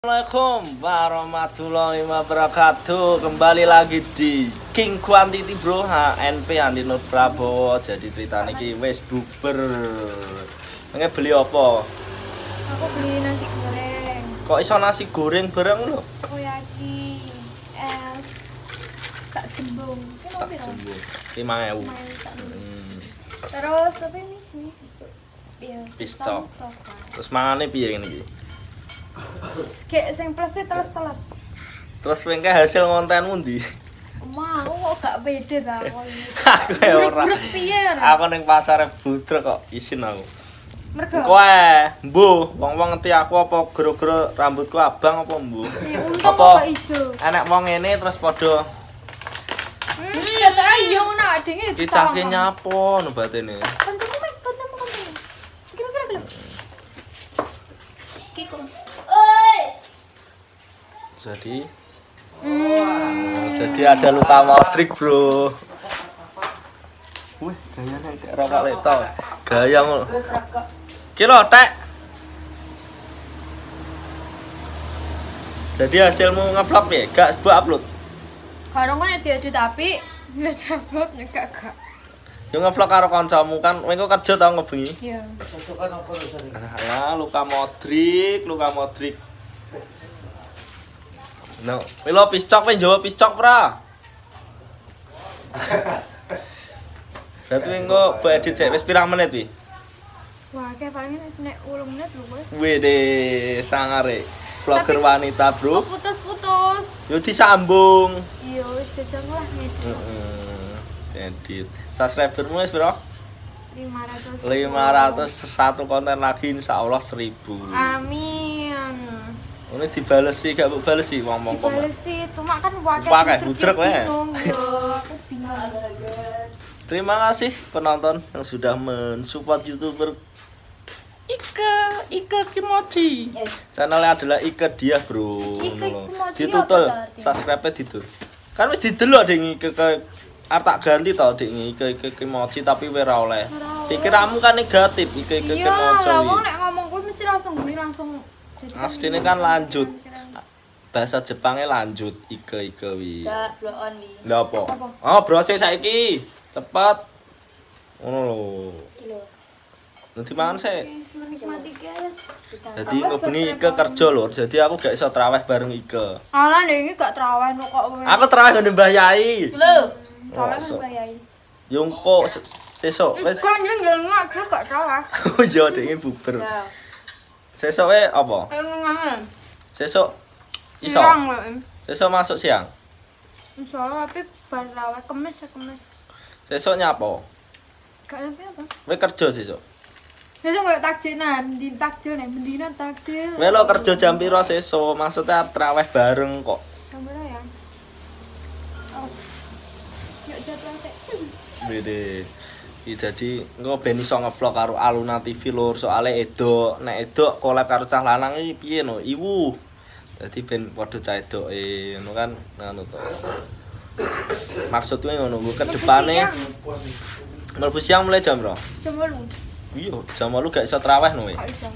Assalamualaikum warahmatullahi wabarakatuh. Kembali lagi di King Quantity Bro HNP Andi Nur Prabowo. Jadi cerita niki wis buber. Nge beli apa? Aku beli nasi goreng. Kok iso nasi goreng bareng lho? Takoyaki es sak jembung. Sak jembung 5.000. Terus apa ini? Pisco. Iya. Pisco. Terus mangane piye ngene iki? Kayak sing plese teles-teles. Terus pengke hasil kontenmu ndi? Mau kok gak pede ta aku. Aku ya ora. Piye Aku ning pasar budrek kok isin aku. Mergo. Kowe, mbuh, wong-wong ngerti aku apa gara-gara rambutku abang apa mbuh? Untung kok ijo. Enek wong ngene terus padha Biasa ayo ngono adenge. iki cangke nyapo no batene. Kancamu. Kira-kira gelem. Kiko. Jadi ada luka Modric bro. Wih gayanya kayak rokok leto. Gaya ngono. Kilo tek. Jadi hasilmu ngevlog ya? Gak buat upload? Karo kan edit tapi nge-upload gak. Yo ngevlog karo kancamu kan, kowe kerja tau ngebengi. Iya. Ya, luka Modric. No, milo piscok pengen jawab piscok pra. Berarti engko mbok edit cek wis pirang menit wi? Wah, kayak paling nek 8 menit lho kowe. Wede sangare. Vlogger wanita, Bro. Putus-putus. Yo disambung. Iya, wis jajang lah ngedit. Edit. Subscribermu wis piro? 500. 500 satu konten lagi insyaallah 1000. Amin. Ini dibales sih, gak mbok bales sih wong-wong komen. Dibales sih, cuma kan Pakai budrek wae. Yo, aku bingung. Terima kasih penonton yang sudah mensupport YouTuber Ika Kimochi. Channelnya adalah Ika dia, Bro. Ika Kimochi Ditutul, apa tadi? subscribe-nya ditutul. Kan wis didelok ding Ika ke artak ganti to ding Ika Kimochi tapi ora oleh. Pikiranmu kan negatif Ika Kimochi. Iya, lah wong nek ngomong kuwi mesti langsung gini langsung. Asline kan lanjut. Bahasa Jepangnya lanjut Ika wi. Blow on wi. Lha apa? Oh, brose saiki. Cepet. Ngono lho. Nanti mangan sih. Menikmati guys. Jadi ngebengi Ike kerja lho. Jadi aku gak iso traweh bareng Ike. Alah nek iki gak traweh kok kowe. Aku traweh ngene Mbah Yai. Lho, traweh Masa? mbayai. Yo engko sesuk wis. Kok nyen ngajur gak traweh. Oh iya dene buber. ya. Sesuk apa? Ayo ngangen. Sesuk iso. Siang lho. Sesuk masuk siang. Insyaallah tapi bar traweh kemis. Sesuk nyapo? Gak ngerti apa. Kowe kerja sesuk. Sesuk gak takjil nah, mendin takjil nek mendina takjil. Kowe lo kerja jam piro sesuk? Maksudnya traweh bareng kok. Gambar ya. Oh. Yuk jadwal sik. Bede. Iki jadi engko ben iso ngevlog karo Aluna TV lur, soalnya edok, nek edok collab karo cah lanang iki piye no? Iwu. Dadi ben padha cah edoke, ngono kan ngono to. Maksudnya ngono ku ke depane mlebu siang mulai jam berapa? Jam 8. Iya, jam 8 gak iso traweh no kowe. Gak iso.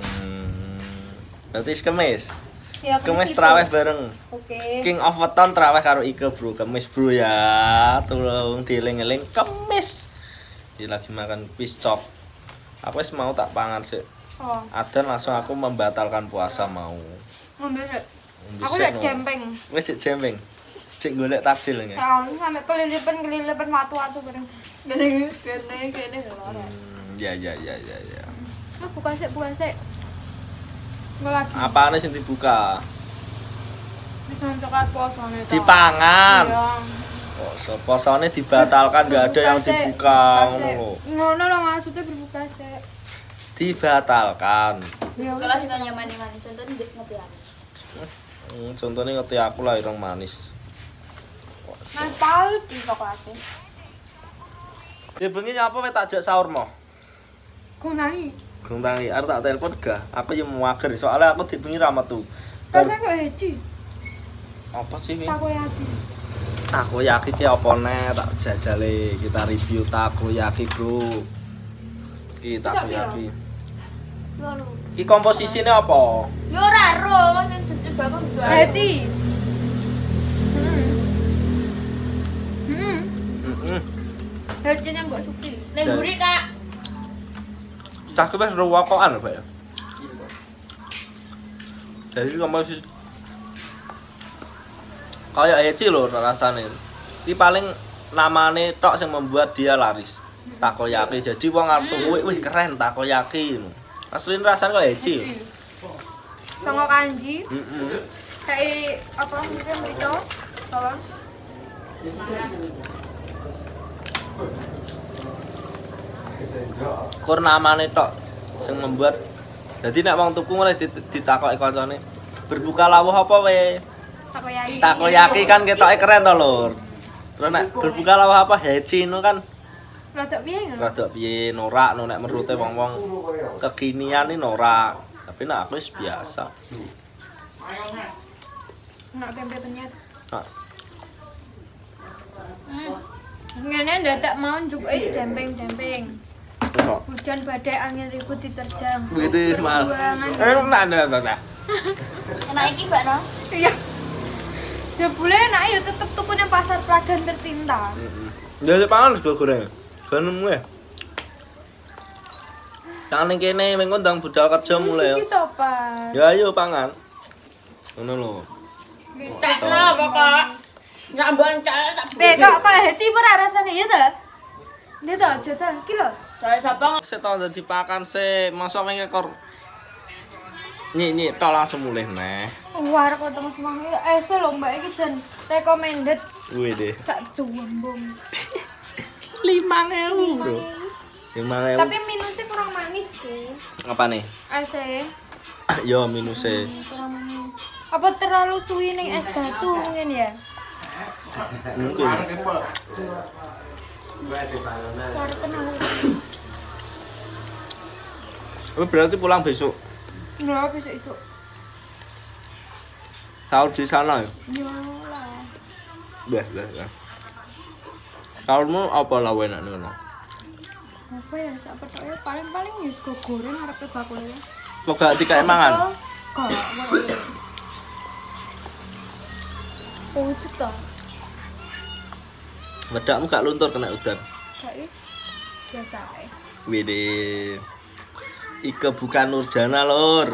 Berarti Kemis. Ya, Kemis traweh bareng. Oke. King of Weton traweh karo Ike, Bro. Kemis, Bro ya. Tolong dieling-eling Kemis. Iki lagi makan piscok. Aku wis mau tak pangan sih. Oh, Adan langsung aku membatalkan puasa mau. ngambil sik. Ngombe Aku sik, lek no. jempeng. Wis sik jempeng. Cek golek takjil nge. Tahun sampe kelilipan watu-watu bareng. Gini lho. Ya. Ah, buka sik. Enggak lagi. Apane sing dibuka? Bisa coklat posone to. Dipangan. Iya. Posone dibatalkan, enggak ada yang dibuka ngono lho. Ngono lho maksudnya berbuka sik. Dibatalkan. Ya Kalau juga nyaman-nyaman contohnya ngerti aku. Contohnya ngerti aku lah ireng manis. Nah, pahit di coklatnya. Ya bengi nyapa wis tak jak sahur mo. Kok nani? Gung tangi arep tak telepon gak? Aku yo mager soalnya aku dibengi ra metu. Rasanya kok heci. Apa sih ini? Takoyaki. Takoyaki ki apa nek tak jajale kita review takoyaki, Bro. Ki takoyaki. Lalu. Iki komposisinya apa? Yo ora ro, ning coba aku dua. Heci. Heci yang mbok suki. Ning guri Kak. Tak wis rokokan Pak ya. Jadi komposisi kayak Heci lho rasane. Iki paling namane tok sing membuat dia laris. Takoyaki. Jadi wong arep tuku wih keren takoyaki. Asline rasane kok Heci. Songo kanji. Heeh. Kayak apa mungkin itu? Tolong. Kur namane tok sing membuat jadi nek wong tuku mulai ditakoki kancane berbuka lawuh apa we? Takoyaki. Takoyaki kan ketoke keren to, Lur. Terus nek berbuka lawuh apa Heci no kan Rada piye ngono? rada piye norak no nek menurute wong-wong kekinian iki norak. Tapi nek aku wis biasa. Nak tempe penyet. Nah, Ngene ndadak mau njukuki demping-demping. kok Hujan badai angin ribut diterjang. begitu mal. Perjuangan. Nah. Enak iki Mbak No. Iya. Jebule enak ya tetep tukune pasar Pragan tercinta. Ya pangan sego goreng. Ganemu ya. Jangan ning kene mengko ndang budal kerja mulai. Iki to, Pak. Ya ayo pangan. Ngono lho. Tekno apa Kak? Nyambon tak. Kok heci ora rasane ya to? Dia to jajal iki lho. Saya sapa? Seto dadi pakan se masuk mengke kor. Nyik tok langsung mulih neh. Wah, kok temen semangat ese lho Mbak iki jan recommended Kuwi deh. sak jombong. 5.000, Bro. 5.000. Tapi minusnya kurang manis sih. Apa nih? Ese Yo minusnya. kurang manis. Apa terlalu suwi ning es batu mungkin ya? Mungkin. Karena Oh, berarti pulang besok. nggak besok isuk. Tahu di sana ya? Ya lah. Bah. Kamu apa lah enak ngono? Apa ya sak petoke paling-paling ya sego goreng arepe bakul ya. Kok gak dikae mangan? Kok. Oh, itu toh. Wedakmu gak luntur kena udan. Kayak biasa ae. Wede. Ike bukan Nurjana, Lur.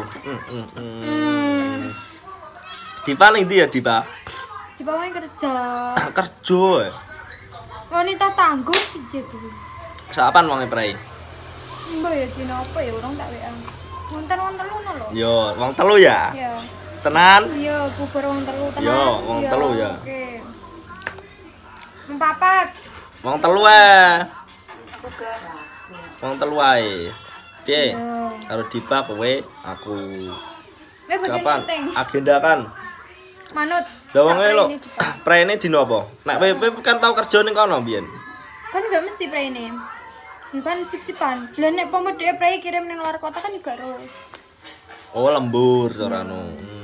Dipa ning ndi ya, Dipa? Cipawae kerja. Kerja. Ya? Wanita tangguh piye tuh? Sapan wong prei? Mbak ya dina apa ya urung tak WA. Wonten ngono lho. Yo, wong telu ya? Iya. Tenan? Iya, bubur wong telu tenan. Yo, wong Iya, telu ya. Oke. Empapat. Wong telu ae. Juga. Wong telu ae. Piye? Iya. Karo Dipa kowe, aku. Bagian Kapan? penting. Agenda kan? Manut. Lah wong Sak lho, prene dipakai. prene dino apa? Nek kowe kan tau kerja ning kono biyen. Kan enggak mesti prene. Bukan sip-sipan. Lah nek pemede prei kirim ning luar kota kan juga ro. Oh, lembur carano.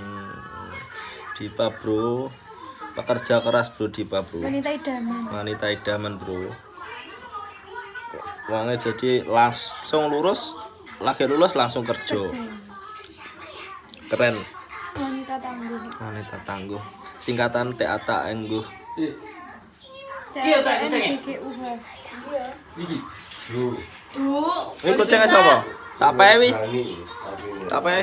Dipa, Bro. Pekerja keras, Bro, Dipa, Bro. Wanita idaman. Wanita idaman, Bro. Wonge jadi langsung lurus, lagi lulus langsung kerja. Keren. Wanita tangguh. Wanita tangguh. Singkatan TATA Engguh. Iya, tak kecenge. Iki. Duh. Ini kucingnya siapa? Tak pae wi. Tak pae.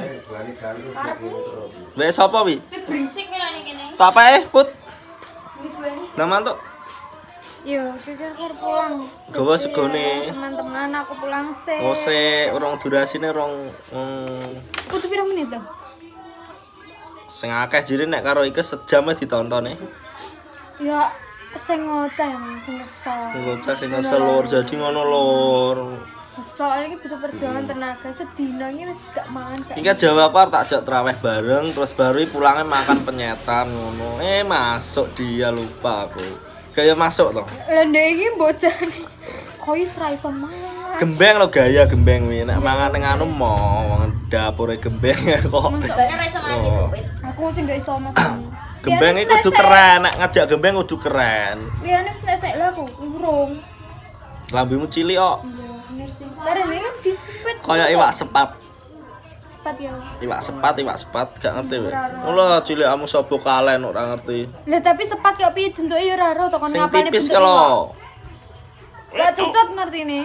Wes sapa wi? Tapi berisik lho ning kene. Tak pae, Put. Nah, mantuk. Yo, pikir pulang. Gawa segone. Teman-teman aku pulang sih. Ose urung durasine urung Kudu pirang menit to? sing akeh jire nek karo iki sejam ae ditontone. Ya sing ngoceh, sing kesel. Sing bocah sing selur jadi ngono lur. Kesel iki butuh perjuangan tenaga sedina iki wis gak mangan gak. Iki Jawa aku tak ajak traweh bareng terus baru pulangnya makan penyetan ngono. Masuk dia lupa aku. Kayak masuk toh. Lah ndek iki bocah nih. Kok wis ra iso mangan. Gembeng lo gaya gembeng wi nek mangan ning anu mau dapure gembeng kok. Mbaknya ra iso mandi supit. Aku sing gak iso masak. Gembeng iki kudu keren, nek ngajak gembeng kudu keren. Liyane wis nek lho aku urung. Lambimu cilik kok. Iya, bener sih. Karena ini kan disepet. Kayak iwak sepat. Sepet sepat ya. Iwak sepat, gak ngerti weh. Mula cilik kamu sapa kalen ora ngerti. Lah tapi sepat kok piye bentuke ya ora ro to kon Sing ngapane tipis bentuke. kalau. Lah cucut ngerti nih.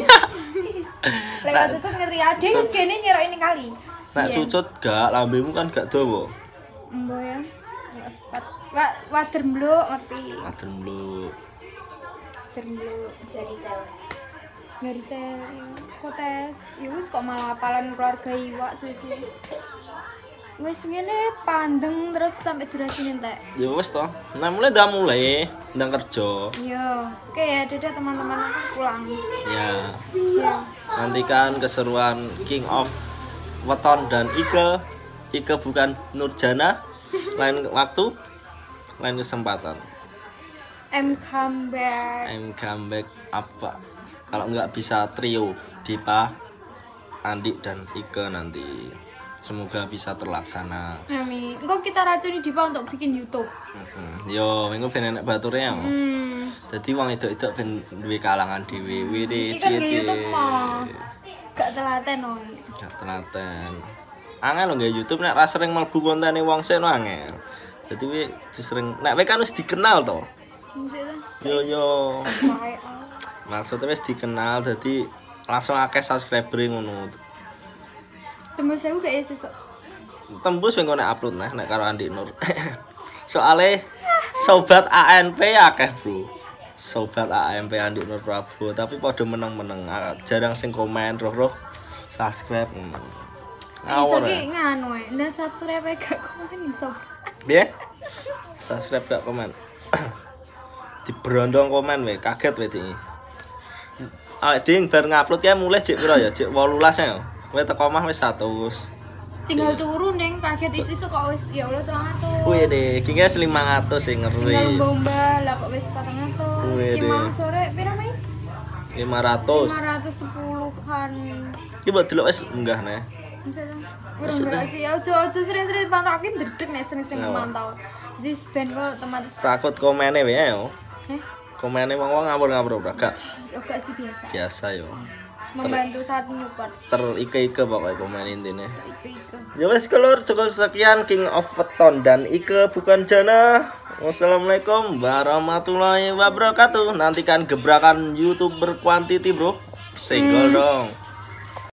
Lah cucut ngerti aja kan gene nyerok ini kali. Nek cucut gak lambemu kan gak dawa. Embo ya. Ya sepat. Wader mbluk ngerti. Adem lu. Wader mbluk dari tel. Dari tel. Kotes. Ya wis kok malah apalan keluarga iwak suwe-suwe. Wis ngene pandeng terus sampai durasi entek. Ya wis to. Nah mulai ndang kerja. Iya. Oke ya, dadah teman-teman aku pulang. Ya. Iya. Nantikan keseruan King of Weton dan Ike. Ike bukan Nurjana. Lain waktu, lain kesempatan. I'm come back. I'm come back apa? Kalau nggak bisa trio Dipa, Andi dan Ike nanti. Semoga bisa terlaksana. Amin. Engko kita racuni Dipa untuk bikin YouTube. Yo, minggu ben enek bature ya. Dadi wong itu ben duwe kalangan dhewe. Wiri Iki kan nge YouTube mah. Gak telaten no. Gak telaten. Angel lho nggak YouTube nek ra sering mlebu kontene wong sik no angel. Dadi we sering nek we kan wis dikenal to. Yo. Maksudnya wis dikenal dadi langsung akeh subscriber ngono. Tembus saya gak ya sesuk. Tembus wing nek upload nek karo Andi Nur. Soale sobat ANP akeh, Bro. Sobat ANP Andi Nur Prabowo tapi padha meneng-meneng. Jarang sing komen roh-roh subscribe ngono. Iso ki nganu ae, ndak subscribe gak komen iso. Piye? Subscribe gak komen. Dibrondong komen we, kaget we iki. Awake ding bar ngupload ya mulai jek pira ya? Jek 18 ya. Kowe teko omah wis 100. Tinggal turu neng kaget isu kok wis ya Allah 300. Kuwi deh, iki wis 500 sing ngeri. Tinggal bomba lah kok wis 400. Wih, Ki mau sore pira Mei? 500. 510-an. Iki mbok delok wis munggah neh. Urung gerak sih, ojo sering-sering pantauin dredeg nek sering-sering memantau. Jadi ben kok otomatis Takut komene wae yo. eh Komene wong-wong ngawur-ngawur ora gak gak sih biasa. biasa yo. Membantu saat menyupport. Terike-ike pokoknya komen intine. Itu. Ya wes kelur cukup sekian King of Weton dan Ike bukan Jana. Wassalamualaikum warahmatullahi wabarakatuh. Nantikan gebrakan YouTube berkuantiti, Bro. Single dong.